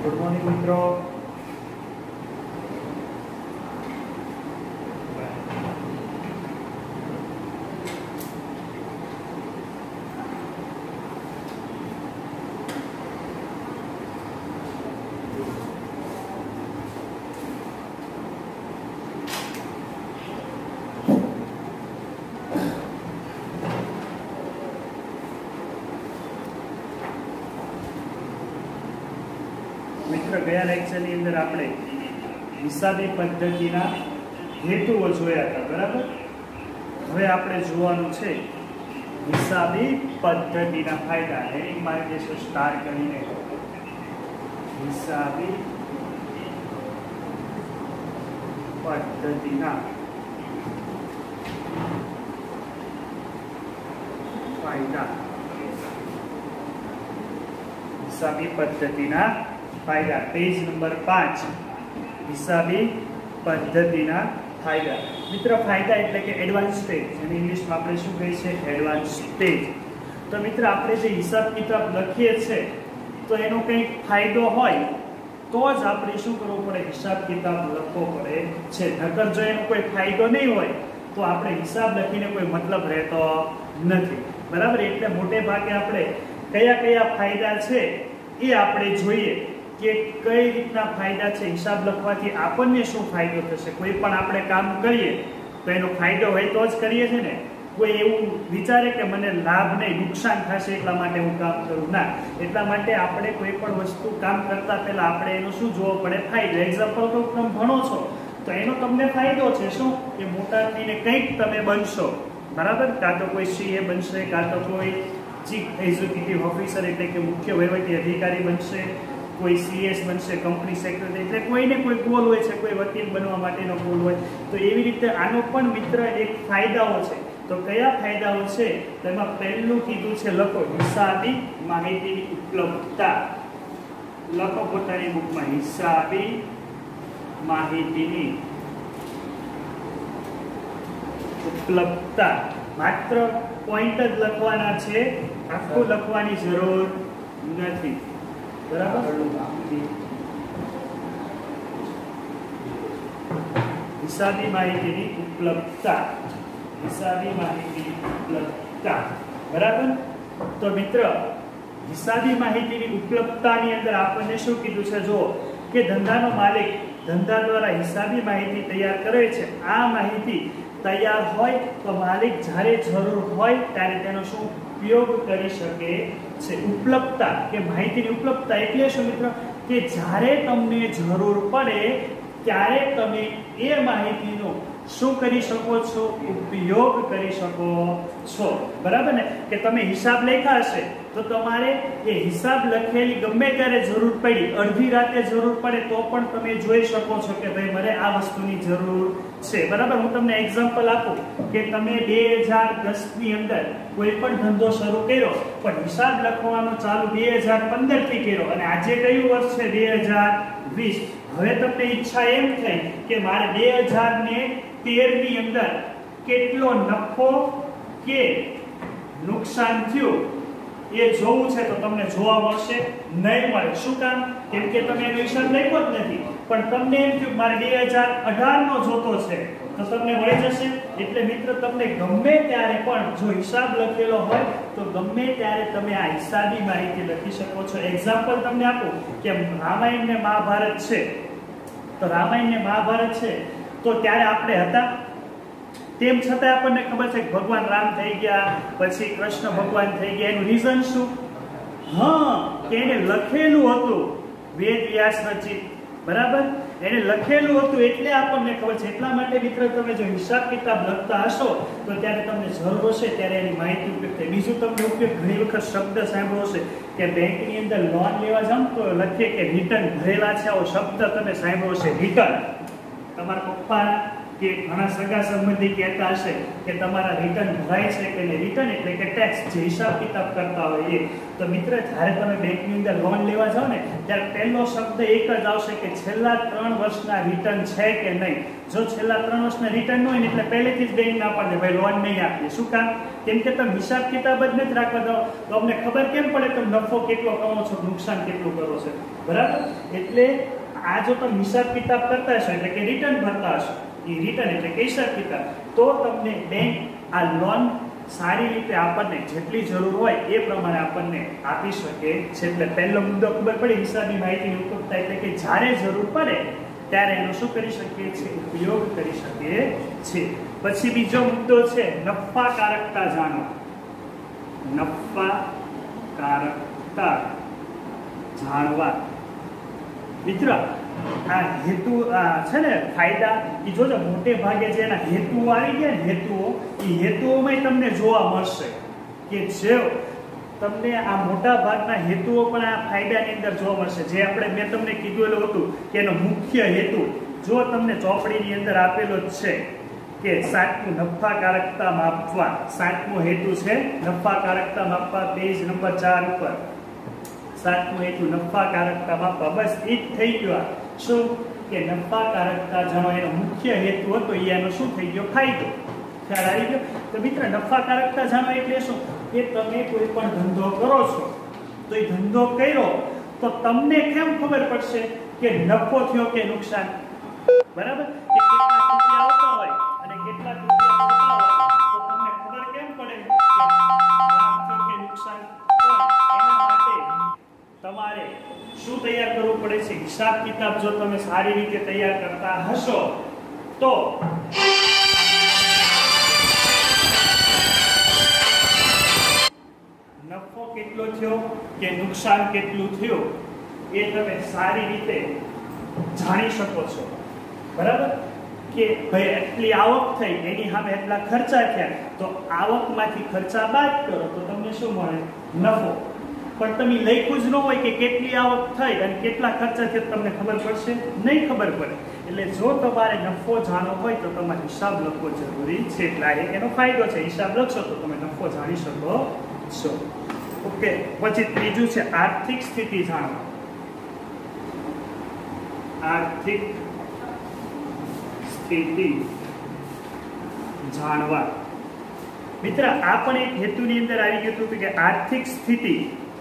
Good morning મિત્રો. મિત્ર, ગયા લેક્ચરની અંદર આપણે હિસાબી પદ્ધતિના હેતુઓ જોયા હતા, બરાબર. હવે આપણે જોવાનું છે હિસાબી પદ્ધતિના ફાયદા. હેડિંગ મારી દેશો સ્ટાર કરીને હિસાબી પદ્ધતિના ફાયદા. હિસાબી પદ્ધતિના ફાયદા, પેજ નંબર 5. હિસાબી પદ્ધતિના ફાયદા. મિત્ર, ફાયદા એટલે કે એડવાન્સ સ્ટેજ, અને ઇંગ્લિશમાં આપણે શું કહીએ છીએ? Advance stage. તો મિત્ર, આપણે જે હિસાબ કિતાબ લખીએ છીએ તો એનો કંઈક ફાયદો હોય તો જ આપણે શું કરવું પડે? હિસાબ કિતાબ લખવો પડે છે. નકર જો એનો કોઈ ફાયદો નહીં હોય તો આપણે હિસાબ લખીને કોઈ મતલબ રહેતો નથી, બરાબર. એટલે મોટે ભાગે આપણે કયા કયા ફાયદા છે એ આપણે જોઈએ કે કઈ રીતના ફાયદા છે. હિસાબ લખવાથી આપણને શું ફાયદો થશે? કોઈ પણ આપણે કામ કરીએ તો એનો ફાયદો હોય તો જ કરીએ છીએ ને. કોઈ એવું વિચારે કે મને લાભ નહીં, નુકસાન થશે એટલા માટે હું કામ કરું? ના. એટલા માટે આપણે કોઈ પણ વસ્તુ કામ કરતા પહેલા આપણે એનો શું જોવો પડે? ફાયદો. એક્ઝામ્પલ તો તમે ભણો છો તો એનો તમને ફાયદો છે શું? કે મોટા થઈને કંઈક તમે બનશો, બરાબર. કાં તો કોઈ સીએ બનશે, કાં તો કોઈ ચીફ એક્ઝિક્યુટિવ ઓફિસર એટલે કે મુખ્ય વહીવટી અધિકારી બનશે, કોઈ સીએસ બનશે, કંપની સેક્રેટરી. એટલે કોઈને કોઈ ગોલ હોય છે, કોઈ વકીલ બનવા માટેનો ગોલ હોય. તો એવી રીતે આનો પણ મિત્ર એક ફાયદાઓ છે. તો કયા ફાયદાઓ છે? તેમાં પહેલું કીધું છે, લખો, હિસાબી માહિતીની ઉપલબ્ધતા. લખો પોતાની બુકમાં, હિસાબી માહિતીની ઉપલબ્ધતા. માત્ર પોઈન્ટ જ લખવાના છે, આખું લખવાની જરૂર નથી, બરાબર. હિસાબી માહિતીની ઉપલબ્ધતા. હિસાબી માહિતીની ઉપલબ્ધતા, બરાબર. તો મિત્ર, હિસાબી માહિતીની ઉપલબ્ધતાની અંદર આપણને શું કીધું છે? જો કે ધંધાનો માલિક ધંધા દ્વારા હિસાબી માહિતી તૈયાર કરે છે. આ માહિતી તૈયાર હોય તો માલિક જ્યારે જરૂર હોય ત્યારે તેનો શું ઉપયોગ કરી શકે છે? ઉપલબ્ધતા કે માહિતીની ઉપલબ્ધતા એટલે શું મિત્ર? કે જ્યારે તમને જરૂર પડે ત્યારે તમે એ માહિતીનો શું કરી શકો છો? ઉપયોગ કરી શકો છો, બરાબર ને. કે તમે હિસાબ લખ્યા હશે તો તમારે એ હિસાબ લખેલી ગમે ત્યારે જરૂર પડી, અડધી રાતે જરૂર પડે તો પણ તમે જોઈ શકો છો કે ભાઈ મને આ વસ્તુની જરૂર છે, બરાબર. હું તમને એક્ઝામ્પલ આપું કે તમે 2010 ની અંદર કોઈ પણ ધંધો શરૂ કર્યો પણ હિસાબ લખવાનો ચાલુ 2015 થી કર્યો અને આજે કયું વર્ષ છે? 2020. હવે તમને ઈચ્છા એમ થઈ કે મારે 2013 ની અંદર કેટલો નફો કે નુકસાન થયું એ જોવું છે. તો તમને જોવા મળશે નહીં મળે. શું કામ? કેમ કે તમે એનો હિસાબ લખ્યો જ નથી. પણ તમને એમ થયું મારે 2018 નો જોતો છે તો તમને મળી જશે. એટલે મિત્ર, તમને ગમે ત્યારે પણ જો હિસાબ લખેલો હોય તો ગમે ત્યારે તમે આ હિસાબી માહિતી લખી શકો છો. એક્ઝામ્પલ તમને આપું કે રામાયણ ને મહાભારત છે. તો રામાયણ ને મહાભારત છે તો ત્યારે આપણે હતા, તેમ છતાં આપણને ખબર છે કે ભગવાન રામ થઈ ગયા, પછી કૃષ્ણ ભગવાન થઈ ગયા. એનું રીઝન શું? હા, કે એને લખેલું હતું, વેદ વ્યાસ રચિત, બરાબર. એને લખેલું હતું એટલે આપણને ખબર છે. એટલા માટે મિત્ર, તમે જો હિસાબ કિતાબ લખતા હશો તો ત્યારે તમને જરૂર હશે ત્યારે એની માહિતી ઉપયોગ થાય. બીજું તમને ઉપયોગ ઘણી વખત શબ્દ સાંભળ્યો હશે કે બેંકની અંદર લોન લેવા જાવ તો લખીએ કે રિટર્ન ભરેલા છે, આવો શબ્દ તમે સાંભળ્યો હશે, રિટર્ન. તમારા પપ્પા કે ઘણા સગા સંબંધી કહેતા હશે કે તમારા રિટર્ન ભરાય છે કે નહીં. રિટર્ન એટલે કે ટેક્સ, જે હિસાબ કિતાબ કરતા હોય એ. તો મિત્ર, જ્યારે તમે બેંકની અંદર લોન લેવા જાઓ ને ત્યારે પહેલો શબ્દ એક જ આવશે કે છેલ્લા 3 વર્ષના રિટર્ન છે કે નહીં. જો છેલ્લા 3 વર્ષના રિટર્ન ન હોય ને એટલે પહેલેથી જ બેંક ના પાડે ભાઈ લોન નહીં આપીએ. શું કામ? કેમ કે તમે હિસાબ કિતાબ જ નથી રાખવા દો તો અમને ખબર કેમ પડે તમે નફો કેટલો કમાવો છો, નુકસાન કેટલું કરો છો. બરાબર? એટલે આ જો તમે હિસાબ કિતાબ કરતા હશો એટલે કે રિટર્ન ભરતા હશો, એ રિટર્ન એટલે કે હિસાબ કિતાબ, તો તમને બેંક આ લોન સારી રીતે આપણને જેટલી જરૂર હોય એ પ્રમાણે આપણને આપી શકે છે. એટલે પહેલો મુદ્દો ખબર પડી, હિસાબી માહિતીની ઉપલબ્ધતા એટલે કે જ્યારે જરૂર પડે ત્યારે એનો શું કરી શકીએ છીએ? ઉપયોગ કરી શકીએ છીએ. પછી બીજો મુદ્દો છે નફાકારકતા જાણો. નફાકારકતા જાણવા. મિત્ર, આ હેતુ છે ને ફાયદા, એ જોજો મોટે ભાગે જે એના હેતુઓ આવી ગયા ને, એ હેતુઓમાં તમને જોવા મળશે કે જે તમને આ મોટા ભાગના હેતુઓ પણ આ ફાયદાની અંદર જોવા મળશે. જે મેં તમને કીધું હતું કે એનો મુખ્ય હેતુ જો તમને ચોપડીની અંદર આપેલો જ છે કે 7મું નફાકારકતા માપવા. 7મો હેતુ છે નફાકારકતા માપવા, પેજ નંબર 4 ઉપર. 7મો હેતુ નફાકારકતા માપવા. બસ એ જ થઈ ગયો. શું કે નફાકારકતા જાણો એનો મુખ્ય હેતુ હતો, એનો શું થઈ ગયો? ફાયદો. ખ્યાલ આવી ગયો? તો મિત્ર, નફાકારકતા જાણો એટલે શું કે તમે કોઈ પણ ધંધો કરો છો તો એ ધંધો કર્યો તો તમને કેમ ખબર પડશે કે નફો થયો કે નુકસાન? બરાબર? કે કેટલા રૂપિયા આવતા હોય અને કેટલા રૂપિયા જતા હોય તો તમને ખબર કેમ પડે કે લાભ થયો કે નુકસાન? એના માટે તમારે શું તૈયાર કરવું પડે છે? હિસાબ કિતાબ જો તમે સારી રીતે તૈયાર કરતા હશો તો નફો કેટલો થયો કે નુકસાન કેટલું થયું એ તમે સારી રીતે જાણી શકો છો. બરાબર? કે ભાઈ એટલી આવક થઈ, એની સામે એટલા ખર્ચા થયા, તો આવકમાંથી ખર્ચા બાદ કરો તો તમને શું મળે? નફો. પણ તમે લખ્યું જ ન હોય કે કેટલી આવક થઈ અને કેટલા ખર્ચા થયા, તમને ખબર પડશે નહીં, ખબર પડે. એટલે જો તમારે નફો જાણવો હોય તો તમારે હિસાબ લખવો જરૂરી છે. એટલે એનો ફાયદો છે, હિસાબ લખશો તો તમે નફો જાણી શકો છો. ઓકે. પછી ત્રીજું છે આર્થિક સ્થિતિ જાણવા. આર્થિક સ્થિતિ જાણવા. મિત્ર, આ પણ એક હેતુની અંદર આવી ગયું હતું કે આર્થિક સ્થિતિ.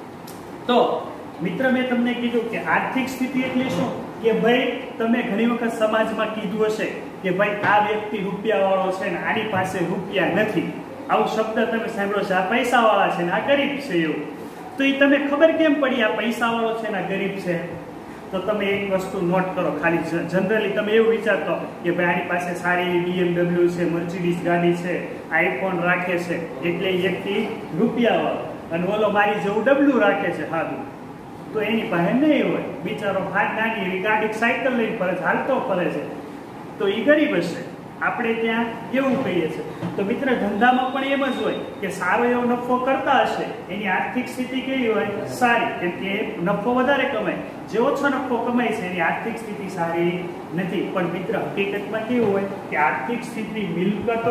તો મિત્ર, મેં તમને કીધું કે આર્થિક સ્થિતિ એટલે શું કે ભાઈ તમે ઘણી વખત સમાજમાં કીધું હશે કે ભાઈ આ વ્યક્તિ રૂપિયાવાળો છે ને આની પાસે રૂપિયા નથી. આવું શબ્દ તમે સાંભળો છો, આ પૈસાવાળા છે ને આ ગરીબ છે એવું. તો એ તમે ખબર કેમ પડી આ પૈસાવાળો છે ને આ ગરીબ છે? તો તમે એક વસ્તુ નોટ કરો. ખાલી જનરલી તમે એવું વિચારતો કે ભાઈ આની પાસે સારી BMW છે, મર્સિડીઝ ગાડી છે, આઈફોન રાખે છે એટલે એ વ્યક્તિ રૂપિયાવાળો, અને ઓલો મારી જેવું ડબલું રાખે છે સાદું, તો એની પાસે નહીં હોય. બિચારો નાની એવી ગાડી સાયકલ લઈને ફરે છે, હાલતો ફરે છે, તો એ ગરીબ હશે. આપણે ત્યાં એવું કહીએ છીએ. તો મિત્ર, ધંધામાં પણ એમ જ હોય કે સારો એવો નફો કરતા હશે, એની આર્થિક સ્થિતિ કેવી હોય? સારી. કેમ કે નફો વધારે કમાય. જે ઓછો નફો કમાય છે એની આર્થિક સ્થિતિ સારી નથી. પણ મિત્ર, હકીકતમાં કેવું હોય કે આર્થિક સ્થિતિ મિલકતો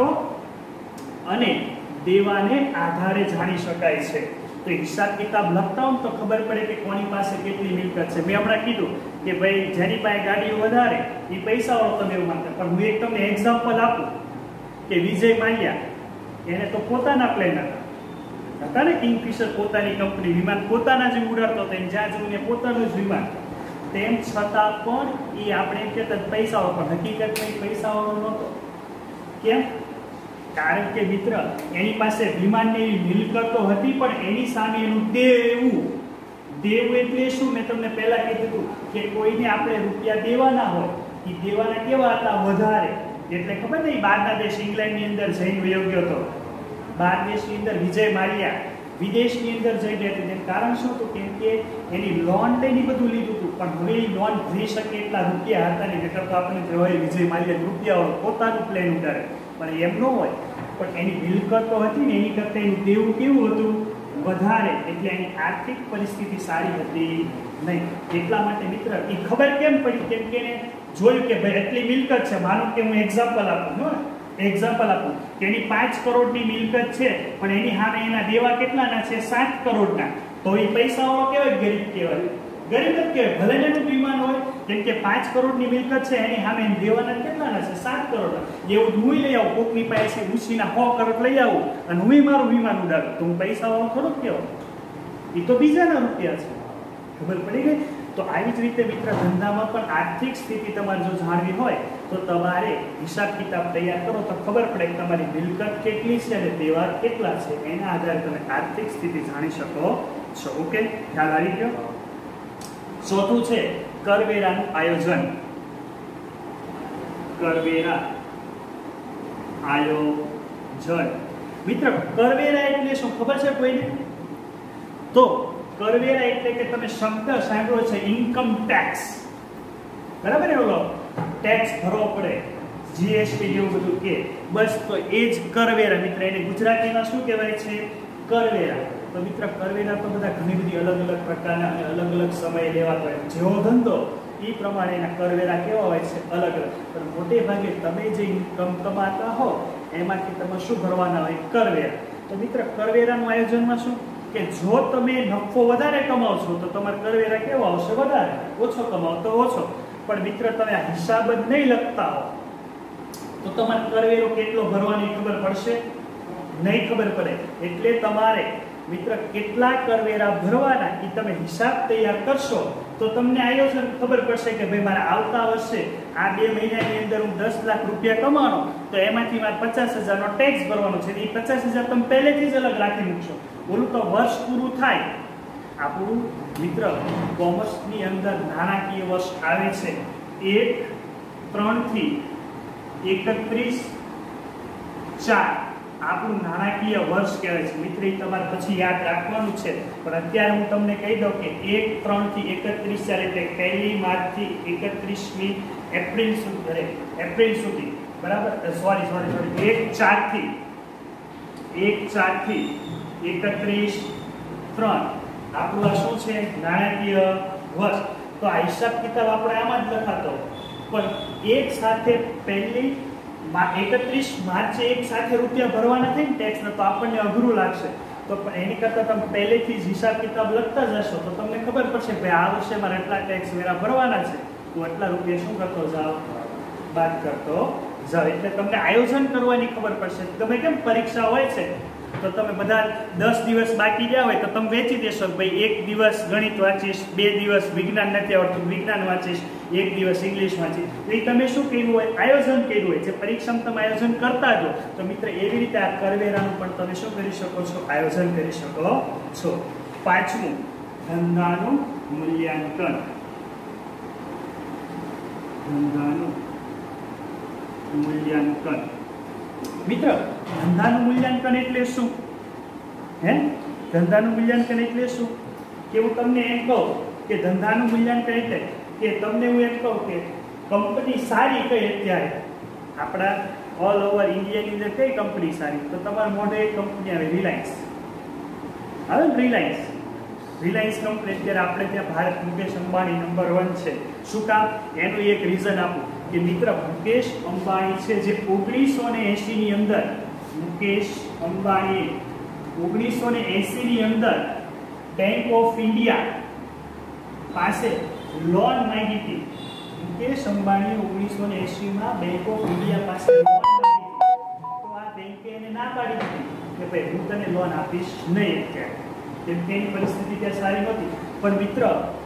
અને દેવાને આધારે જાણી શકાય છે. તો હિસાબ કિતાબ લખતા હોય તો ખબર પડે કે કોની પાસે કેટલી મિલકત છે. મેં હમણાં કીધું કે ભાઈ જેની પાસે ગાડીઓ વધારે એ પૈસાવાળો, તમે એવું માનતા. પણ હું એક તમને એક્ઝામ્પલ આપું કે વિજય માલ્યા, એને તો પોતાના પ્લેન હતા ને, કિંગફિશર પોતાની કંપની, વિમાન પોતાના જ ઉડાડતો હતો, જ્યાં જવું ને પોતાનું જ વિમાન. તેમ છતાં પણ એ આપણે એમ કહેતા પૈસાવાળો, પણ હકીકતમાં એ પૈસાવાળો નહોતો. કેમ? કારણ કે મિત્ર, એની પાસે વિમાનની એવી મિલકતો હતી પણ એની સામે એનું દેવું. દેવું એટલે શું? મેં તમને પહેલા કીધું કે કોઈને આપણે રૂપિયા દેવાના હોય, એ દેવાના કેવા હતા? વધારે. એટલે ખબર નહીં, બહારના દેશ ઇંગ્લેન્ડની અંદર જઈને વયો ગયો હતો. બહાર દેશની અંદર વિજય માલ્યા વિદેશની અંદર જઈને હતું. તેનું કારણ શું હતું? કેમ કે એની લોન લઈને બધું લીધું હતું, પણ હવે એ લોન ભરી શકે એટલા રૂપિયા હતા નહીં. નકર તો આપણે કહેવાય વિજય માલ્યા રૂપિયાવાળો, પોતાનું પ્લેન ઉડાડે. પણ એમ ન હોય. પણ એની મિલકતો હતી ને એની કરતાં એનું દેવું કેવું હતું? વધારે એટલે એની આર્થિક પરિસ્થિતિ સારી હતી નહીં. એટલા માટે મિત્ર એ ખબર કેમ પડી? કેમ કે એને જોયું કે ભાઈ એટલી મિલકત છે. માનો કે હું એક્ઝામ્પલ આપું કે એની 5 કરોડની મિલકત છે, પણ એની સામે એના દેવા કેટલાના છે? 7 કરોડના. તો એ પૈસાવાળો કેવાય? ગરીબ કહેવાય. ગરીબ જ કહેવાય, ભલે એનું વિમાન હોય. કેમ કે 5 કરોડની મિલકત છે, એની સામે દેવાના કેટલાના છે? 7 કરોડના. એવું હું લઈ આવું કોકની પાસે ઉછીના 100 કરોડ લઈ આવું અને હું મારું વિમાન ઉડાડું, તો હું પૈસાવાળો થોડો કહેવાય. એ તો બીજાના રૂપિયા છે. ખબર પડી ગઈ? તો આવી જ રીતે મિત્ર ધંધામાં પણ આર્થિક સ્થિતિ તમારે જો જાણવી હોય તો તમારે હિસાબ કિતાબ તૈયાર કરો તો ખબર પડે કે તમારી મિલકત કેટલી છે અને દેવા કેટલા છે. એના આધારે તમે આર્થિક સ્થિતિ જાણી શકો છો. ઓકે, ખ્યાલ આવી ગયો? ચોથું છે કરવેરાનું આયોજન. કરવેરા આયોજન. મિત્ર કરવેરા એટલે શું ખબર છે કોઈને? તો કરવેરા એટલે કે તમે શબ્દ સાંભળો છે ઇન્કમ ટેક્સ, બરાબર ને? ઓલો ટેક્સ ભરવો પડે, જીએસટી જેવું બધું કે, બસ તો એ જ કરવેરા મિત્ર. એને ગુજરાતીમાં શું કહેવાય છે? કરવેરા. તો મિત્ર કરવેરા તો બધા ઘણી બધી અલગ અલગ પ્રકારના અને અલગ અલગ સમયે લેવાતો હોય. જેવો ધંધો એ પ્રમાણે એના કરવેરા કેવા હોય છે? અલગ અલગ. પણ મોટે ભાગે તમે જે ઇન્કમ કમાતા હો એમાંથી તમે શું ભરવાના હોય? કરવેરા. તો મિત્ર કરવેરાનું આયોજનમાં શું કે જો તમે નફો વધારે કમાવો છો તો તમારા કરવેરા કેવા આવશે? વધારે. ઓછો કમાવો તો ઓછો. પણ મિત્ર તમે આ હિસાબ જ નહીં લખતા હો તો તમારે કરવેરો કેટલો ભરવાની ખબર પડશે? નહીં ખબર પડે. એટલે તમારે મિત્ર કેટલા કરવેરા ભરવાના એ તમે હિસાબ તૈયાર કરશો તો તમને આયોજન ખબર પડશે કે ભાઈ મારા આવતા વર્ષે આ 2 મહિનાની અંદર હું 10 લાખ રૂપિયા કમાવાનો, તો એમાંથી મારે 50,000નો ટેક્સ ભરવાનો છે. એ 50,000 તમે પહેલેથી જ અલગ રાખી મૂકશો. બોલું તો વર્ષ પૂરું થાય. આપણું મિત્ર કોમર્સની અંદર નાણાકીય વર્ષ આવે છે 1-3 થી 31-4. આપણું નાણાકીય વર્ષ કહેવાય છે મિત્ર. એ તમારે પછી યાદ રાખવાનું છે. પણ અત્યારે હું તમને કહી દઉં કે 1-3 થી 31-4 એટલે 1 માર્ચથી 31મી એપ્રિલ સુધી, બરાબર? સોરી 1-4 થી 31-3 આપણું આ શું છે? નાણાકીય વર્ષ. તો આ હિસાબ કિતાબ આપણે આમાં જ લખાતો, પણ એક સાથે 31 માર્ચે એક સાથે રૂપિયા ભરવાના થાય ને ટેક્સના, તો આપણને અઘરું લાગશે. તો એની કરતાં તમે પહેલેથી જ હિસાબ કિતાબ લખતા જશો તો તમને ખબર પડશે ભાઈ આ વર્ષે મારે એટલા ટેક્સ વેરા ભરવાના છે, તો એટલા રૂપિયા શું કરતો જાઓ? બાદ કરતો જાઓ. એટલે તમને આયોજન કરવાની ખબર પડશે. તમે કેમ પરીક્ષા હોય છે તો તમે બધા 10 દિવસ બાકી રહ્યા હોય તો તમે વેચી દેશો કે ભાઈ 1 દિવસ ગણિત વાંચીશ, 2 દિવસ વિજ્ઞાન નથી આવડતું વિજ્ઞાન વાંચીશ, 1 દિવસ ઇંગ્લિશ વાંચીશ. એ તમે શું કર્યું હોય? આયોજન કર્યું હોય. જે પરીક્ષામાં તમે આયોજન કરતા જો તો મિત્ર એવી રીતે આ કરવેરાનું પણ તમે શું કરી શકો છો? આયોજન કરી શકો છો. પાંચમું ધંધાનું મૂલ્યાંકન. ધંધાનું મૂલ્યાંકન. મિત્ર ધંધાનું મૂલ્યાંકન એટલે શું? ધંધાનું મૂલ્યાંકન એટલે શું કે હું તમને એમ કહું કે ધંધાનું મૂલ્યાંકન એટલે કે તમને હું એમ કહું કે કંપની સારી કઈ અત્યારે આપણા ઓલ ઓવર ઇન્ડિયાની અંદર કઈ કંપની સારી? તો તમારા મોઢે એક કંપની આવે રિલાયન્સ આવે ને. રિલાયન્સ કંપની અત્યારે આપણે ત્યાં ભારત મુકેશ અંબાણી નંબર 1 છે. શું કામ? એનું એક રીઝન આપું કે મિત્ર મુકેશ અંબાણી છે જે 1980ની અંદર મુકેશ અંબાણી 1980ની અંદર બેંક ઓફ ઇન્ડિયા પાસે લોન માંગી હતી. મુકેશ અંબાણી 1980માં બેંક ઓફ ઇન્ડિયા પાસે લોન માંગી હતી. તો આ બેંકે એને ના પાડી દીધી કે ભાઈ હું તને લોન આપીશ નહીં અત્યારે, કેમ કે એની પરિસ્થિતિ ત્યાં સારી નહોતી. પણ મિત્ર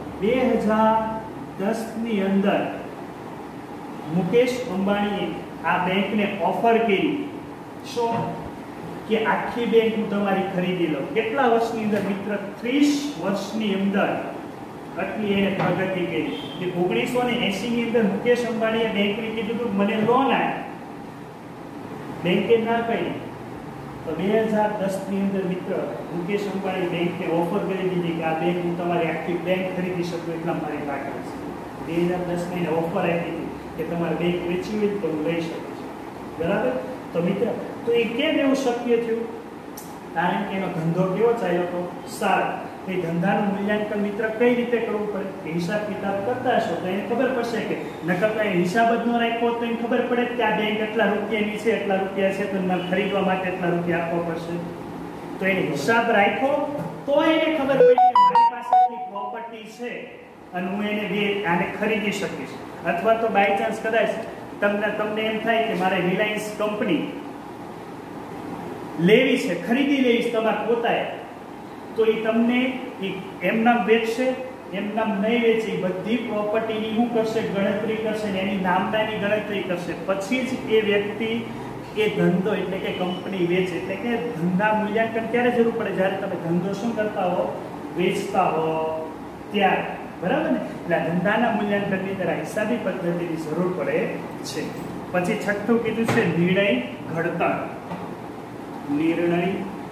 2010ની અંદર મુકેશ અંબાણીએ આ બેંકને ઓફર કરી શું કે આખી બેંક હું તમારી ખરીદી લઉં. કેટલા વર્ષની અંદર મિત્ર? 30 વર્ષની અંદર આટલી એને પ્રગતિ કરી કે 1980ની અંદર મુકેશ અંબાણીએ બેંકને કીધું કે મને લોન આપ, બેંકે ના કરી. તો 2010ની અંદર મિત્ર મુકેશ અંબાણી બેંકને ઓફર કરી દીધી કે આ બેંક હું તમારી આખી બેંક ખરીદી શકું એટલા મારી તાકાત છે. 2010ની ઓફર આપી હતી કે તમારે બેંક વેચવી હોય તો હું લઈ શકું છું, બરાબર? તો મિત્ર તો એ કેમ એવું શક્ય થયું? કારણ કે એનો ધંધો કેવો ચાલ્યો હતો? સારો. એ ધંધાનું મૂલ્યાંકન મિત્ર કઈ રીતે કરવું પડે? હિસાબ કિતાબ કરતા હશો તો એને ખબર પડશે કે નકર કઈ હિસાબ જ ન રાખ્યો તો એને ખબર પડે કે આ બેંક એટલા રૂપિયાની છે, એટલા રૂપિયા છે, તો મને ખરીદવા માટે એટલા રૂપિયા આપવા પડશે. તો એને હિસાબ રાખ્યો તો એને ખબર પડી કે મારી પાસે એટલી પ્રોપર્ટી છે અને હું એને આને ખરીદી શકીશ. અથવા તો બાય ચાન્સ કદાચ તમને એમ થાય કે મારે રિલાયન્સ કંપની લેવી છે, ખરીદી લેવી છે તમારે પોતાએ, તો એ તમને એમ નામ વેચશે, એમ નામ નહીં વેચે, બધી પ્રોપર્ટીની શું કરશે? ગણતરી કરશે ને એની નામનાની ગણતરી કરશે. પછી જ એ વ્યક્તિ એ ધંધો એટલે કે કંપની વેચે. એટલે કે ધંધા મૂલ્યાંકન ક્યારે જરૂર પડે? જ્યારે તમે ધંધો શું કરતા હો? વેચતા હો ત્યારે. બરાબર ને? એટલે ધંધાના મૂલ્યાંકનની તરફ હિસાબી પદ્ધતિની જરૂર પડે છે. પછી છઠ્ઠું કીધું છે નિર્ણય ઘડતર. નિર્ણય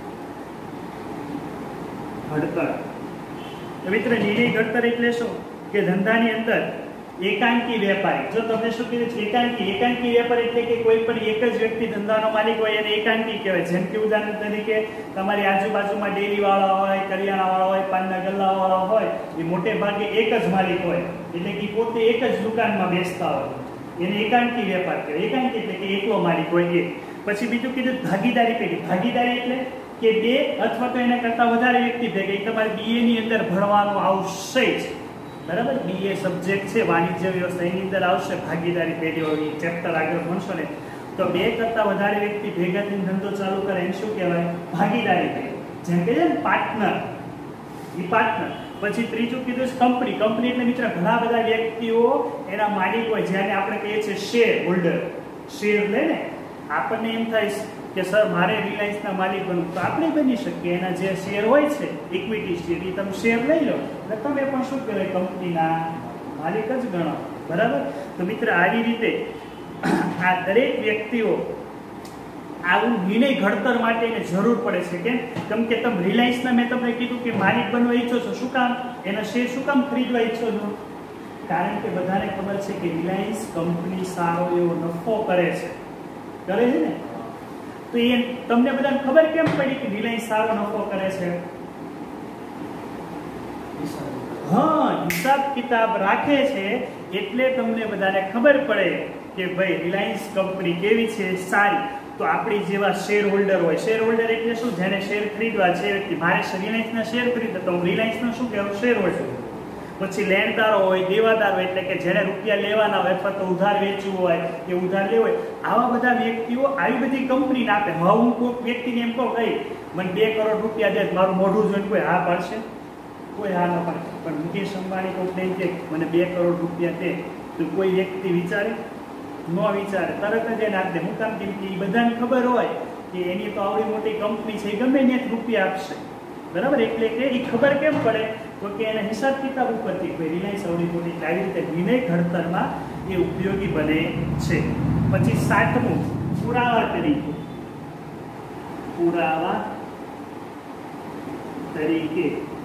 ઘડતર. મિત્ર, નિર્ણય ઘડતર એટલે શું? કે ધંધાની અંદર એકાંકી વેપારી. જો તમે શું કીધું છે? એકાંકી વેપારી એટલે કે કોઈ પણ એક જ વ્યક્તિ ધંધાનો માલિક હોય એને એકાંકી કહેવાય. જેમ કે ઉદાહરણ તરીકે તમારી આજુબાજુમાં ડેરી વાળા હોય, કરિયાણા વાળા હોય, પાનના ગલ્લા વાળા હોય, એ મોટે ભાગે એક જ માલિક હોય, એટલે કે પોતે એક જ દુકાનમાં બેસતા હોય, એને એકાંકી વેપાર કહેવાય. એકાંકી એટલે કે એકલો માલિક હોય એ. પછી બીજું કીધું ભાગીદારી પેઢી. ભાગીદારી એટલે કે બે અથવા તો એના કરતા વધારે વ્યક્તિ ભેગા. તમારે BA ની અંદર ભણવાનું આવશે જ. બરાબર? BA સબ્જેક્ટ છે વાણિજ્ય વ્યવસ્થા, એની અંદર આવશે ભાગીદારી પેઢીઓ. એ ચેપ્ટર આગળ ભણશો ને તો બે કરતા વધારે વ્યક્તિ ભેગા થઈને ધંધો ચાલુ કરે એને શું કહેવાય? ભાગીદારી પેઢી. જેમ કે છે ને પાર્ટનર, એ પાર્ટનર. પછી ત્રીજું કીધું છે કંપની. કંપની એટલે મિત્ર ઘણા બધા વ્યક્તિઓ એના માલિક હોય, જેને આપણે કહીએ છીએ શેર હોલ્ડર. શેર લે ને, આપણને એમ થાય કે સર મારે રિલાયન્સના માલિક બનવું, તો આપણે બની શકીએ. એના જે શેર હોય છે ઇક્વિટી શેર, એ તમે શેર લઈ લો એટલે તમે પણ શું કહેવાય? કંપનીના માલિક જ ગણો. બરાબર? તો મિત્ર આવી રીતે આ દરેક વ્યક્તિઓ આવું નિર્ણય ઘડતર માટે એને જરૂર પડે છે. કેમ કે તમે રિલાયન્સના મેં તમને કીધું કે માલિક બનવા ઈચ્છો છો. શું કામ? એના શેર શું કામ ખરીદવા ઈચ્છો છો? કારણ કે બધાને ખબર છે કે રિલાયન્સ કંપની સારો એવો નફો કરે છે ને? તો એ તમને બધાને ખબર કેમ પડી કે રિલાયન્સ સારો નફો કરે છે? હા, હિસાબ કિતાબ રાખે છે એટલે તમને બધાને ખબર પડે કે ભાઈ રિલાયન્સ કંપની કેવી છે? સારી. તો આપણી જેવા શેર હોલ્ડર હોય. શેર હોલ્ડર એટલે શું? જેને શેર ખરીદવા છે. મારે રિલાયન્સના શેર ખરીદવા તો હું રિલાયન્સનો શું કહેવાય? Share holder. પછી લેણદારો હોય, દેવાદારો એટલે કે જેને રૂપિયા લેવાના હોય અથવા તો ઉધાર વેચવું હોય કે ઉધાર લેવો હોય, આવા બધા વ્યક્તિઓ આવી બધી કંપનીને આપે. હવે હું કોઈ વ્યક્તિને એમ કહું કઈ મને 2 કરોડ રૂપિયા દે, મારું મોઢું જોઈને કોઈ હા પાડશે? કોઈ હા ન પાડે. પણ મુકેશ અંબાણી કોઈ કે મને 2 કરોડ રૂપિયા દે, તો કોઈ વ્યક્તિ વિચારે? ન વિચારે, તરત જ એને આપે. હું કામ? કેમ કે એ બધાને ખબર હોય કે એની તો આવડી મોટી કંપની છે, ગમે ત્યાં રૂપિયા આપશે. બરાબર? એટલે કે એ ખબર કેમ પડે? તો કે એના હિસાબ કિતાબ ઉપરથી કોઈ રિલાયન્સ આવડી મોટી. આવી રીતે નિર્ણય ઘડતરમાં એ ઉપયોગી બને છે. પછી 7મું પુરાવા તરીકે. પુરાવા તરીકે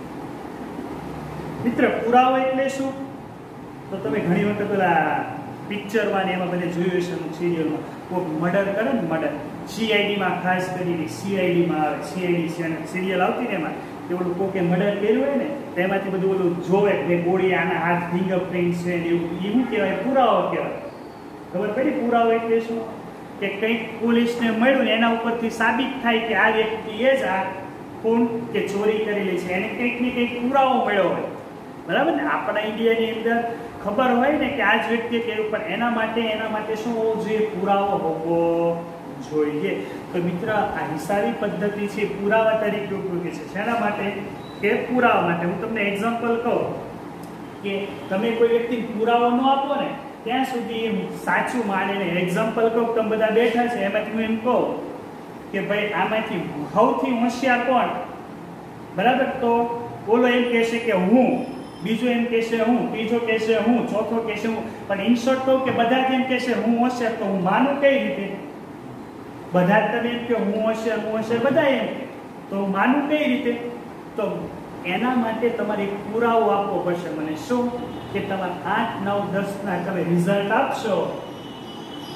મિત્ર પુરાવો એટલે શું? તો તમે ઘણી વખત પેલા પિક્ચરમાં ને એમાં બધે જોયું હશે, સિરિયલમાં કોઈ મર્ડર કરે ને, મર્ડર CIDમાં ખાસ કરીને CIDમાં આવે. CID સિરિયલ આવતી ને એમાં કે ઓલું કોકે મર્ડર કર્યું હોય ને તો એમાંથી બધું ઓલું જોવે કે ગોળી આના હાથ ફિંગરપ્રિન્ટ છે ને એવું. એ શું કહેવાય? પુરાવો કહેવાય. ખબર પડી? પુરાવો એટલે શું? કે કંઈક પોલીસને મળ્યું ને એના ઉપરથી સાબિત થાય કે આ વ્યક્તિએ જ આ ખૂન કે ચોરી કરેલી છે, એને કંઈક ને કંઈક પુરાવો મળ્યો હોય. બરાબર ને? આપણા ઇન્ડિયાની અંદર ખબર હોય ને કે આ જ વ્યક્તિએ કર્યું, પણ એના માટે શું હોવું જોઈએ? પુરાવો હોવો જોઈએ. તો મિત્ર આ હિસાબી પદ્ધતિ છે પુરાવા તરીકે ઉપયોગી છે. શેના માટે? કે પુરાવા માટે. હું તમને એક્ઝામ્પલ કહું કે તમે કોઈ વ્યક્તિને પુરાવો ન આપો ને ત્યાં સુધી એમ સાચું માને નહીં. એક્ઝામ્પલ કહું, તમે બધા બેઠા છે એમાંથી હું એમ કહું કે ભાઈ આમાંથી સૌથી હોશિયાર કોણ? બરાબર? તો ઓલો એમ કહેશે કે હું, બીજો એમ કહેશે હું, ત્રીજો કહેશે હું, ચોથો કહેશે હું. પણ ઇન શોર્ટ કહું કે બધા એમ કહેશે હું હોશિયાર, તો હું માનું કઈ રીતે? બધા તમે એમ કે હું હોશિયાર બધા એમ, તો માનું કઈ રીતે? તો એના માટે તમારે પુરાવો આપવો પડશે મને. શું? કે તમારે 8, 9, 10 ના તમે રિઝલ્ટ આપશો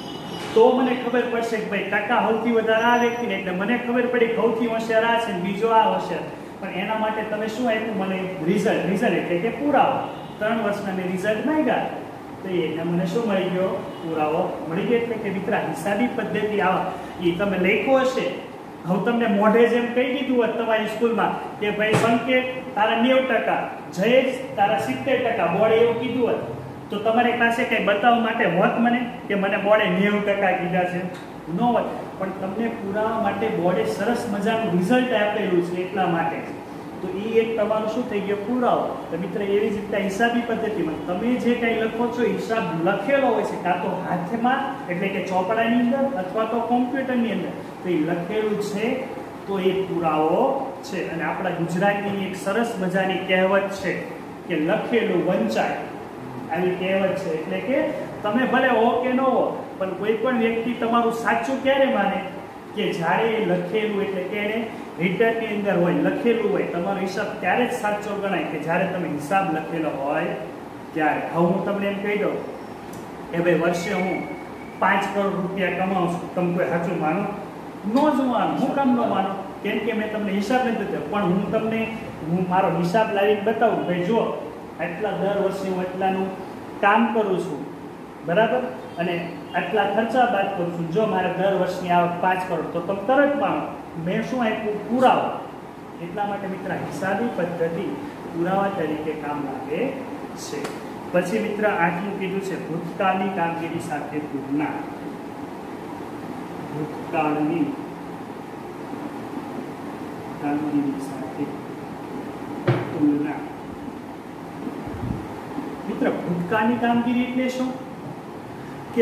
તો મને ખબર પડશે કે ભાઈ ટકા સૌથી વધારે આ વ્યક્તિને, એટલે મને ખબર પડી કે સૌથી હોશિયાર આ છે, બીજો આ હોશિયાર. પણ એના માટે તમે શું આપ્યું મને? રિઝલ્ટ એટલે કે પુરાવો. 3 વર્ષના મેં રિઝલ્ટ માંગ્યા, તો એને મને શું મળી ગયો? પુરાવો મળી ગયો. એટલે કે મિત્ર હિસાબી પદ્ધતિ આવા એ તમે લખ્યો હશે. હું તમને મોઢે જેમ કહી દીધું હોત તમારી સ્કૂલમાં કે ભાઈ સંકેત તારા 90%, જયેશ તારા 70%, બોર્ડે એવું કીધું હોત તો તમારી પાસે કઈ બતાવવા માટે હોત મને કે મને બોર્ડે 90% કીધા છે? ન હોત. પણ તમને પુરાવા માટે બોર્ડે સરસ મજાનું રિઝલ્ટ આપેલું છે એટલા માટે. તો એ એક તમારું શું થઈ ગયો? પુરાવો. તો મિત્ર એવી જ રીતે હિસાબી પદ્ધતિમાં તમે જે કંઈ લખો છો હિસાબ લખેલો હોય છે, કાં તો હાથમાં એટલે કે ચોપડાની અંદર અથવા તો કોમ્પ્યુટરની અંદર, તો એ લખેલું છે તો એ પુરાવો છે. અને આપણા ગુજરાતીની એક સરસ મજાની કહેવત છે કે લખેલું વંચાય, આવી કહેવત છે. એટલે કે તમે ભલે હો કે ન હો, પણ કોઈ પણ વ્યક્તિ તમારું સાચું ક્યારે માને? કે જ્યારે એ લખેલું એટલે કે એને રિટર્નની અંદર હોય, લખેલું હોય, તમારો હિસાબ ત્યારે જ સાચો ગણાય કે જ્યારે તમે હિસાબ લખેલો હોય ત્યારે. હવે હું તમને એમ કહી દઉં કે ભાઈ વર્ષે હું 5 કરોડ રૂપિયા કમાઉં છું, તમે કોઈ સાચું માનો? ન જ માનો. હું કામ ન માનો? કેમ કે મેં તમને હિસાબ નથી દીધો. પણ હું મારો હિસાબ લાવીને બતાવું ભાઈ જો આટલા દર વર્ષે હું એટલાનું કામ કરું છું, બરાબર, અને આટલા ખર્ચા બાદ કરું છું, જો મારે દર વર્ષની આવક 5 કરોડ, તો તમે તરત માનો મેં શું આપ્યું? પુરાવો. એટલા માટે મિત્ર હિસાબી પદ્ધતિ પુરાવા તરીકે કામ લાગે છે. પછી મિત્ર 8મું કીધું છે ભૂતકાળની કામગીરી સાથે તુલના. ભૂતકાળની કામગીરી સાથે તુલના. મિત્ર ભૂતકાળની કામગીરી એટલે શું? કે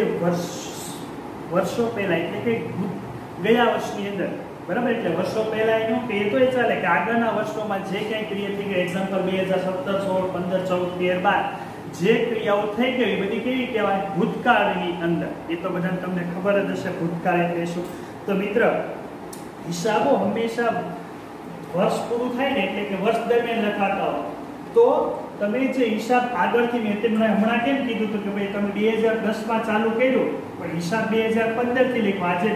વર્ષો પહેલા, એટલે કે ગયા વર્ષની અંદર, બરાબર, એટલે વર્ષો પહેલા એનો કે તો એ ચાલે કે આગળના વર્ષોમાં જે કંઈ ક્રિયા થઈ ગઈ, એક્ઝામ્પલ 2017, 16, 15, 14, 13, 12 જે ક્રિયાઓ થઈ ગઈ એ બધી કેવી કહેવાય? ભૂતકાળની અંદર. એ તો બધાને તમને ખબર જ હશે ભૂતકાળ એટલે શું. તો મિત્ર હિસાબો હંમેશા વર્ષ પૂરું થાય ને એટલે કે વર્ષ દરમિયાન લખાતા હોય. તો તમે જે હિસાબ આગળથી મેં તમને હમણાં કેમ કીધું હતું કે ભાઈ તમે 2010માં ચાલુ કર્યું પણ હિસાબ 2015 થી લખ્યો, આજે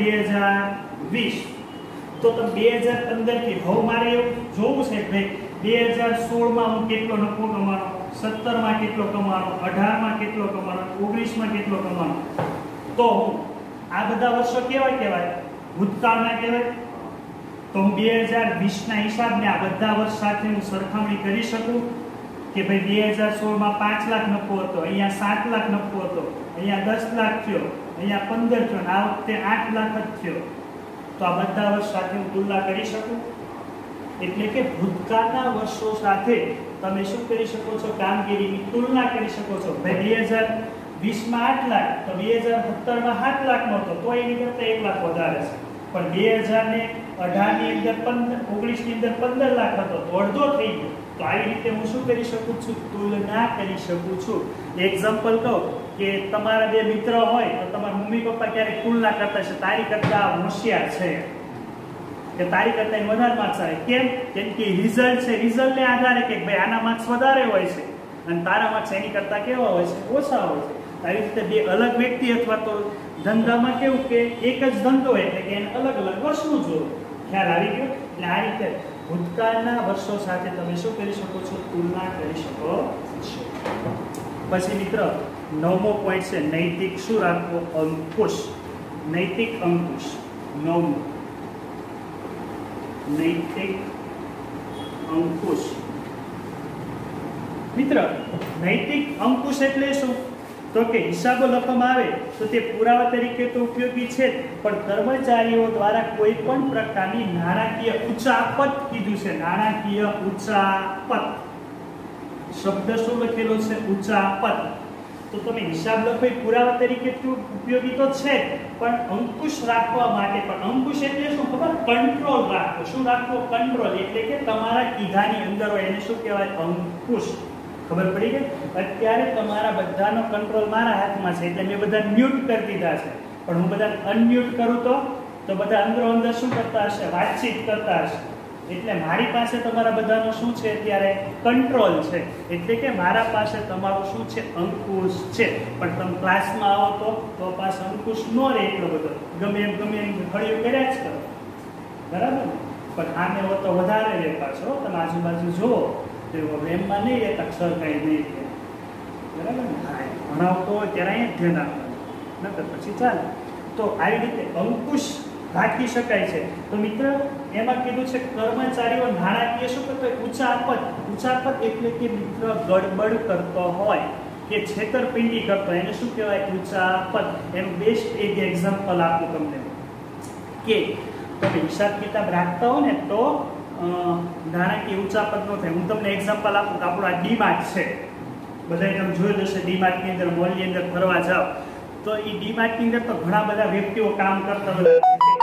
2020, તો તમે 2015 થી હવે મારે એવું જોવું છે કે ભાઈ 2016માં હું કેટલો નફો કમાનો, 17માં કેટલો કમાનો, 18માં કેટલો કમાનો, 19માં કેટલો કમાનો. તો હું આ બધા વર્ષો કેવા કહેવાય? ભૂતકાળના કહેવાય. તો હું 2020ના હિસાબને આ બધા વર્ષ સાથે હું સરખામણી કરી શકું કે ભાઈ 2016માં 5 લાખ નફો હતો, અહીંયા 7 લાખ નફો હતો, અહીંયા 10 લાખ થયો, અહીંયા 15 થયો, આ વખતે 8 લાખ જ થયો. તો આ બધા વર્ષ સાથે હું તુલના કરી શકું. એટલે કે ભૂતકાળના વર્ષો સાથે તમે શું કરી શકો છો? કામગીરીની તુલના કરી શકો છો. ભાઈ 2020માં 8 લાખ, તો 2017માં 7 લાખનો હતો, તો એની કરતાં 1 લાખ વધારે છે. પણ 2018ની અંદર 19ની અંદર 15 લાખ હતો, તો અડધો થઈ ગયો. તો આવી રીતે હું શું કરી શકું છું? તુલના કરી શકું છું. એક્ઝામ્પલ કહું કે તમારા 2 મિત્ર હોય તો તમારા મમ્મી પપ્પા ક્યારેક તુલના કરતા છે, તારી કરતા હોશિયાર છે કે તારી કરતા વધારે માર્ક્સ આવે. કેમ? કેમ કે રિઝલ્ટ છે, રિઝલ્ટને આધારે કે ભાઈ આના માર્ક્સ વધારે હોય છે અને તારા માર્ક્સ એની કરતા કેવા હોય છે? ઓછા હોય છે. આવી રીતે 2 અલગ વ્યક્તિ અથવા તો ધંધામાં કેવું કે એક જ ધંધો એટલે કે એને અલગ અલગ વર્ષનું જોવું. ખ્યાલ આવી ગયો? એટલે આ રીતે ભૂતકાળના વર્ષો સાથે તમે શું કરી શકો છો? તુલના કરી શકો છો. પછી મિત્ર 9મો પોઈન્ટ છે નૈતિક શું રાખવો? અંકુશ. નૈતિક અંકુશ. 9મો નૈતિક અંકુશ. મિત્ર નૈતિક અંકુશ એટલે શું? તો કે હિસાબો લખવામાં આવે તો તે પુરાવા તરીકે તો ઉપયોગી છે, પણ કર્મચારીઓ દ્વારા કોઈ પણ પ્રકારની નાણાકીય ઉચાપત કીધું છે. નાણાકીય ઉચાપત શબ્દ શું લખેલો છે? ઉચાપત. તો તમે હિસાબ લખો એ પુરાવા તરીકે તો ઉપયોગી તો છે, પણ અંકુશ રાખવા માટે પણ. અંકુશ એટલે શું ખબર? કંટ્રોલ રાખવો. શું રાખવો? કંટ્રોલ. એટલે કે તમારા કીધાની અંદર હોય એને શું કહેવાય? અંકુશ. ખબર પડી ગઈ? અત્યારે તમારા બધાનો કંટ્રોલ મારા હાથમાં છે, એટલે મેં બધા મ્યુટ કરી દીધા છે. પણ હું બધા અનમ્યુટ કરું તો બધા અંદરો અંદર શું કરતા હશે? વાતચીત કરતા હશે. એટલે મારી પાસે તમારા બધાનો શું છે અત્યારે કંટ્રોલ છે, એટલે કે મારા પાસે તમારું શું છે અંકુશ છે. પણ તમે ક્લાસમાં આવો તો પાસે અંકુશ ન રહે એટલો બધો, ગમે એમ ખડીઓ કર્યા જ કરો, બરાબર ને. પણ આને તો વધારે રહે પાછો, તમે આજુબાજુ જુઓ તો એમમાં નહીં રહેતા અક્ષર કાંઈ નહીં રહે, બરાબર ને. હા, ભણાવતો હોય ત્યારે અહીંયા ધ્યાન આપવાનું, નકર પછી ચાલે. તો આવી રીતે અંકુશ રાખી શકાય છે. તો મિત્ર એમાં કીધું છે કર્મચારીઓ નાણાકીય શું કરતો હોય ઉચાપત એટલે કે મિત્ર ગડબડ કરતો હોય કે છેતરપિંડી કરતો હોય એને શું કહેવાય ઉચાપત. એનું બેસ્ટ એક એક્ઝામ્પલ આપું તમને કે તમે હિસાબ કિતાબ રાખતા હો ને તો નાણાકીય ઉચાપત ન થાય. હું તમને એક્ઝામ્પલ આપું તો આપણું આ ડીમાર્ટ છે, બધાએ તમે જોયું હશે ડીમાર્ટની અંદર મોલની અંદર ફરવા જાઓ તો એ ડીમાર્ટની અંદર તો ઘણા બધા વ્યક્તિઓ કામ કરતા હોય,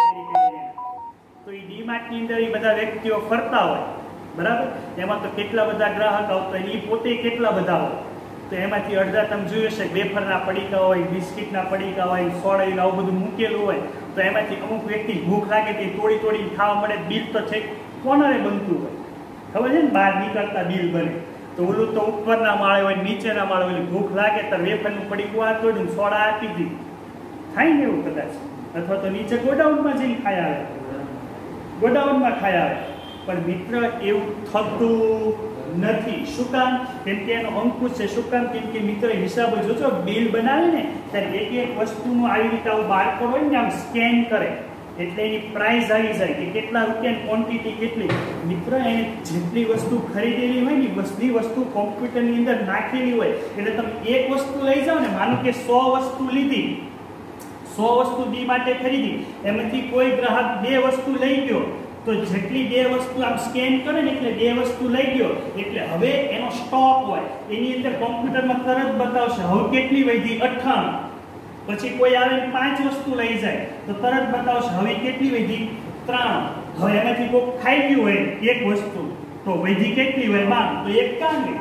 તો એ ડીમાર્ટની અંદર એ બધા વ્યક્તિઓ ફરતા હોય, બરાબર. એમાં તો કેટલા બધા ગ્રાહક આવતા હોય, એ પોતે કેટલા બધા હોય. તો એમાંથી અડધા તમે જોયું હશે વેફરના પડીકા હોય, બિસ્કિટના પડીકા હોય, સોડા આવું બધું મૂકેલું હોય. તો એમાંથી અમુક વ્યક્તિ ભૂખ લાગે તે તોડી ખાવા મળે, બિલ તો છે કોનરે બનતું હોય, ખબર છે ને, બહાર નીકળતા બિલ બને. તો ઓલું તો ઉપરના માળે હોય, નીચેના માળે હોય, ભૂખ લાગે તો વેફરનું પડીકું આ તોડ્યું, સોડા આપી દીધી, થાય ને એવું કદાચ. અથવા તો નીચે ગોડાઉનમાં જઈને ખાઈ આવે, ગોડાઉનમાં ખાઈ આવે. પણ મિત્ર એવું થતું નથી. શું કામ? કેમ કે એનો અંકુશ છે. શું કામ? કેમ કે મિત્ર હિસાબો જોજો બિલ બનાવે ને ત્યારે એક એક વસ્તુનું આવી રીતે આવું બારકોડ હોય ને આમ સ્કેન કરે એટલે એની પ્રાઇસ આવી જાય કે કેટલા રૂપિયાની ક્વોન્ટિટી કેટલી. મિત્ર એને જેટલી વસ્તુ ખરીદેલી હોય ને બધી વસ્તુ કોમ્પ્યુટરની અંદર નાખેલી હોય. એટલે તમે એક વસ્તુ લઈ જાઓ ને, માનો કે 100 વસ્તુ લીધી, 100 વસ્તુ ડી માટે ખરીદી, એમાંથી કોઈ ગ્રાહક 2 વસ્તુ લઈ ગયો તો જેટલી 2 વસ્તુ આમ સ્કેન કરે ને એટલે 2 વસ્તુ લઈ ગયો એટલે હવે એનો સ્ટોક હોય એની અંદર કોમ્પ્યુટરમાં તરત બતાવશે હવે કેટલી વધી 98. પછી કોઈ આવે 5 વસ્તુ લઈ જાય તો તરત બતાવશે હવે કેટલી વધી 3. હવે એમાંથી કોઈ ખાઈ ગયું હોય એક વસ્તુ તો વધી કેટલી હોય 12, તો એક કામ ગઈ,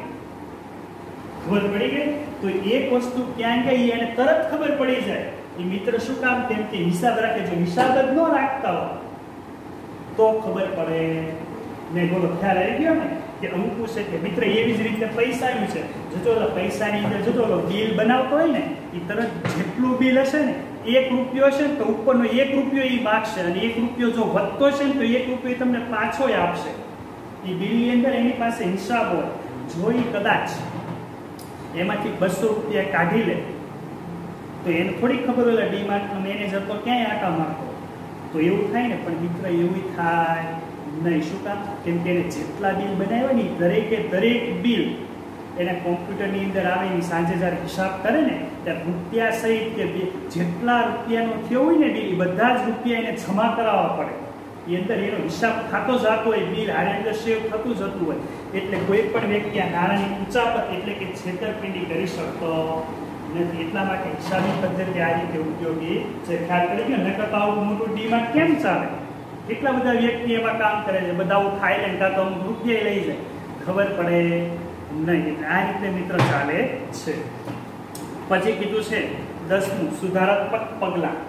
ખબર પડી ગઈ. તો એક વસ્તુ ક્યાં ગઈ એને તરત ખબર પડી જાય. એ મિત્ર શું કામ? કેમ કે હિસાબ રાખે. જો હિસાબ જ ન રાખતા હોય તો ખબર પડે નહીં. બોલો ખ્યાલ આવી ગયો ને કે અંકુશ છે કે મિત્ર એવી જ રીતે પૈસાનું છે. જતો પૈસાની અંદર જતો બિલ બનાવતો હોય ને એ તરત જેટલું બિલ હશે ને 1 રૂપિયો હશે ને તો ઉપરનો 1 રૂપિયો એ માગશે અને 1 રૂપિયો જો વધતો છે ને તો 1 રૂપિયો તમને પાછો આપશે. એ બિલની અંદર એની પાસે હિસાબ હોય. જો એ કદાચ એમાંથી 200 રૂપિયા કાઢી લે તો એને થોડી ખબર હોય ડીમાર્ટનો મેનેજર તો ક્યાંય આટા મારતો, તો એવું થાય ને. પણ મિત્ર એવું થાય નહીં. શું કામ? કેમ કે એને જેટલા બિલ બનાવ્યા ને દરેકે દરેક બિલ એના કોમ્પ્યુટરની અંદર આવે એની સાંજે જ્યારે હિસાબ કરે ને ત્યારે રૂપિયા સહિત કે જેટલા રૂપિયાનો થયો હોય ને બિલ એ બધા જ રૂપિયા એને જમા કરાવવા પડે. એ અંદર એનો હિસાબ થતો જતો હોય, બિલ આની અંદર સેવ થતું જતું હોય. એટલે કોઈ પણ વ્યક્તિ આ નાણાંની ઉચાપત એટલે કે છેતરપિંડી કરી શકતો નથી. એટલા માટે હિસાબી પદ્ધતિ આ રીતે ઉપયોગી છે. ખ્યાલ કરી ગયો? નકર તો આવું મોટું ડીમાર્ટ કેમ ચાલે? કેટલા બધા વ્યક્તિ એમાં કામ કરે છે, બધા આવું ખાઈ લે કાં તો અમુક રૂપિયા લઈ જાય, ખબર પડે નહીં. એટલે આ રીતે મિત્ર ચાલે છે. પછી કીધું છે 10મું સુધારાત્મક પગલાં.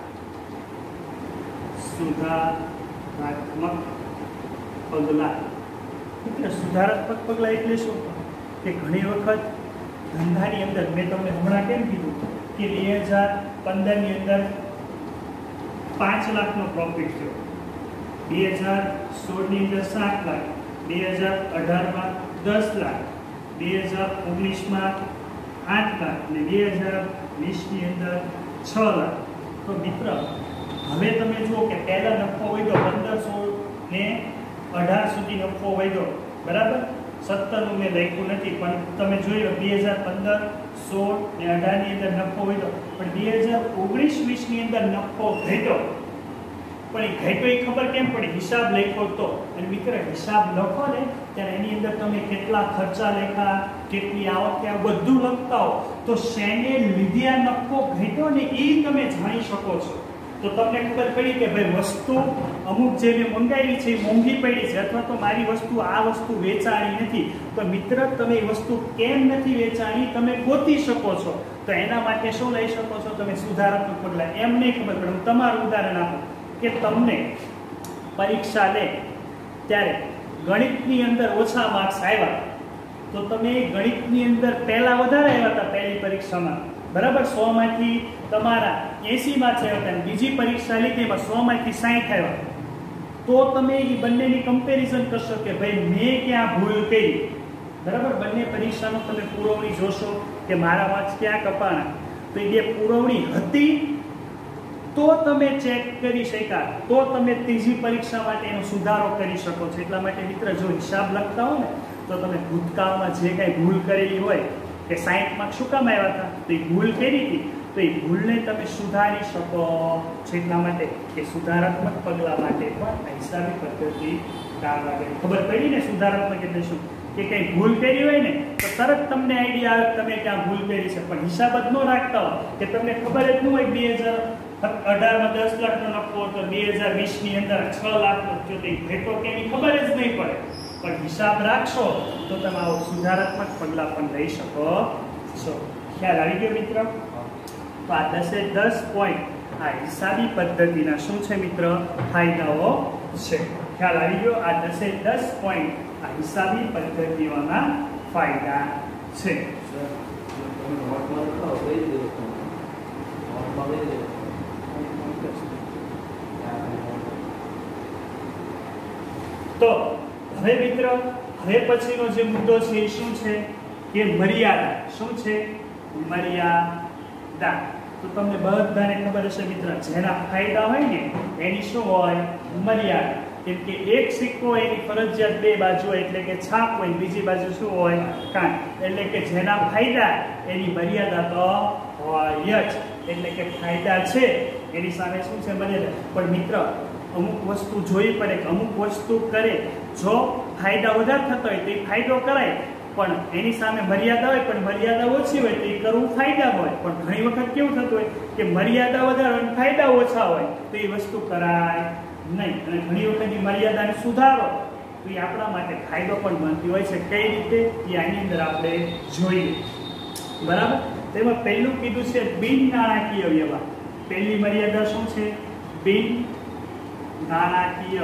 સુધારાત્મક પગલાં એટલે સુધારાત્મક પગલાં એટલે શું? કે ઘણી વખત ધંધાની અંદર મેં તમને હમણાં કેમ કીધું કે 2015ની અંદર 5 લાખનો પ્રોફિટ થયો, 2016ની અંદર 7 લાખ, 2018માં 10 લાખ, 2019માં 8 લાખ અને 2020ની અંદર 6 લાખ. તો મિત્ર હવે તમે જુઓ કે પહેલા નફો વધ્યો 1500 ને 18 સુધી નફો વધ્યો, બરાબર. 17નું મેં લખ્યું નથી પણ તમે જોઈ લો 2015, 16 ને 18ની અંદર નફો વધ્યો. પણ 2019-20ની અંદર નફો ઘટ્યો. પણ એ ઘટ્યો એ ખબર કેમ પડી? હિસાબ લખ્યો તો. અને મિત્ર હિસાબ લખો ને ત્યારે એની અંદર તમે કેટલા ખર્ચા લખ્યા, કેટલી આવક થયા, બધું લખતા હો તો શેને લીધે આ નફો ઘટ્યો ને એ તમે જાણી શકો છો. તો તમને ખબર પડી કે ભાઈ વસ્તુ અમુક જે મેં મંગાવી છે એ મોંઘી પડી છે અથવા તો મારી વસ્તુ આ વસ્તુ વેચાણી નથી. તો મિત્ર તમે એ વસ્તુ કેમ નથી વેચાણી તમે ગોતી શકો છો. તો એના માટે શું લઈ શકો છો તમે? સુધારાત્મક પગલાં. એમ નહીં ખબર પડે. હું તમારું ઉદાહરણ આપું કે તમને પરીક્ષા લે ત્યારે ગણિતની અંદર ઓછા માર્ક્સ આવ્યા તો તમે ગણિતની અંદર પહેલા વધારે આવ્યા હતા પહેલી પરીક્ષામાં, બરાબર, 100 માંથી તમારા 80 માર્ક્સ આવ્યા હતા, બીજી પરીક્ષા લીધી એમાં 100 માંથી 60 આવ્યા, તો તમે એ બંનેની કમ્પેરિઝન કરશો કે ભાઈ મેં ક્યાં ભૂલ કરી, બરાબર. બંને પરીક્ષાનો તમે પુરવણી જોશો કે મારા માર્ક્સ ક્યાં કપાણા, તો એ પુરવણી હતી તો તમે ચેક કરી શક્યા, તો તમે ત્રીજી પરીક્ષા માટે એનો સુધારો કરી શકો છો. એટલા માટે મિત્ર જો હિસાબ લખતા હો ને તો તમે ભૂતકાળમાં જે કાંઈ ભૂલ કરેલી હોય કે 60 માર્ક શું કામ આવ્યા હતા, તો એ ભૂલ કરી હતી, તો એ ભૂલને તમે સુધારી શકો છો. એટલા માટે કે સુધારાત્મક પગલાં માટે પણ હિસાબી પદ્ધતિ કામ લાગે. ખબર પડી ને સુધારાત્મક એટલે શું, કે કંઈ ભૂલ કરી હોય ને તો તરત તમને આઈડિયા આવે તમે ક્યાં ભૂલ કરી છે, પણ હિસાબ જ ન રાખતા હો કે તમને ખબર જ ન હોય 2018માં 10 લાખનો નફો તો 2020ની અંદર 6 લાખનો થયો, તો ભેટો કે એની ખબર જ નહીં પડે. પણ હિસાબ રાખશો તો તમે આવો સુધારાત્મક પગલાં પણ લઈ શકો છો. ખ્યાલ આવી ગયો મિત્ર? તો આ 10 પોઈન્ટ આ હિસાબી પદ્ધતિના શું છે મિત્ર, ફાયદાઓ છે. ખ્યાલ આવી ગયો? આ 10 પોઈન્ટ આ હિસાબી પદ્ધતિઓના ફાયદા છે. તો હવે મિત્ર હવે પછીનો જે મુદ્દો છે એ શું છે કે મર્યાદા. શું છે? મર્યાદા. તો તમને બધાને ખબર હશે મિત્ર, જેના ફાયદા હોય ને એની શું હોય? મર્યાદા. કેમ કે એક સિક્કો એની ફરજિયાત બે બાજુ હોય, એટલે કે છાપ હોય, બીજી બાજુ શું હોય? કાંટ. એટલે કે જેના ફાયદા એની મર્યાદા તો હોય જ. એટલે કે ફાયદા છે એની સામે શું છે? મર્યાદા. પણ મિત્ર અમુક વસ્તુ જોઈ પડે કે અમુક વસ્તુ કરે, જો ફાયદા વધારે થતો હોય તો એ ફાયદો કરાય, પણ એની સામે મર્યાદા હોય પણ મર્યાદા ઓછી હોય તો એ કરવું ફાયદા હોય. પણ ઘણી વખત કેવું થતું હોય કે મર્યાદા વધારે હોય ફાયદા ઓછા હોય તો એ વસ્તુ કરાય નહીં. અને ઘણી વખત એ મર્યાદાને સુધારો તો એ આપણા માટે ફાયદો પણ બનતી હોય છે. કઈ રીતે એ આની અંદર આપણે જોઈએ, બરાબર. તેમાં પહેલું કીધું છે બિન નાણાકીય વ્યવહાર. પહેલી મર્યાદા શું છે? બિન નાણાકીય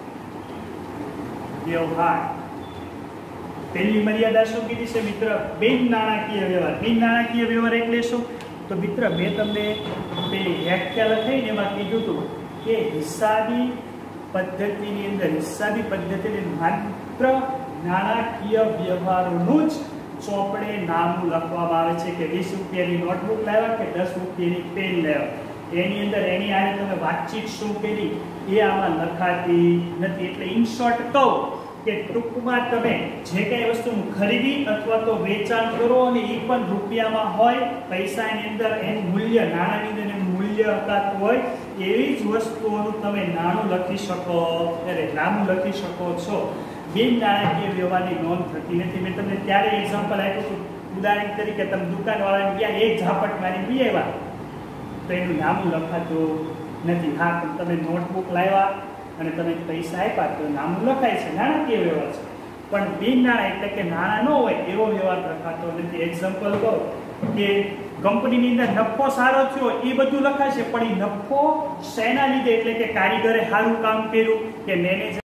વ્યવહાર. પહેલી મર્યાદા શું કીધી છે મિત્ર? બિન નાણાકીય વ્યવહાર. બિન નાણાકીય વ્યવહાર એટલે શું? તો મિત્ર મેં તમને પેલી વ્યાખ્યા લખાઈને એમાં કીધું હતું કે હિસાબી પદ્ધતિની અંદર માત્ર નાણાકીય વ્યવહારોનું જ ચોપડે નામું લખવામાં આવે છે. કે 20 રૂપિયાની નોટબુક લાવ્યા કે 10 રૂપિયાની પેન લાવ્યા, એની અંદર એની આને તમે વાતચીત શું કરી એ આમાં લખાતી નથી. એટલે ઇન શોર્ટ કહું કે ટૂંકમાં તમે જે કંઈ વસ્તુનું ખરીદી અથવા તો વેચાણ કરો અને એ પણ રૂપિયામાં હોય, પૈસાની અંદર એનું મૂલ્ય, નાણાંની અંદર એનું મૂલ્ય હકાતું હોય, એવી જ વસ્તુઓનું તમે નાણું લખી શકો, નામું લખી શકો છો. બિન નાણાકીય વ્યવહારની નોંધ થતી નથી. મેં તમને ત્યારે એક્ઝામ્પલ આપ્યું હતું. ઉદાહરણ તરીકે તમે દુકાનવાળાને ત્યાં એક ઝાપટ મારી પી આવ્યા તો એનું નામું લખાતું નથી. હા, પણ તમે નોટબુક લાવ્યા અને તમે પૈસા આપ્યા તો નામું લખાય છે, નાણાકીય વ્યવહાર છે. પણ બિન નાણાં એટલે કે નાણાં ન હોય એવો વ્યવહાર લખાતો નથી. એક્ઝામ્પલ કહો કે કંપનીની અંદર નફો સારો થયો એ બધું લખાશે, પણ એ નફો શેના લીધે? એટલે કે કારીગરે સારું કામ કર્યું કે મેનેજર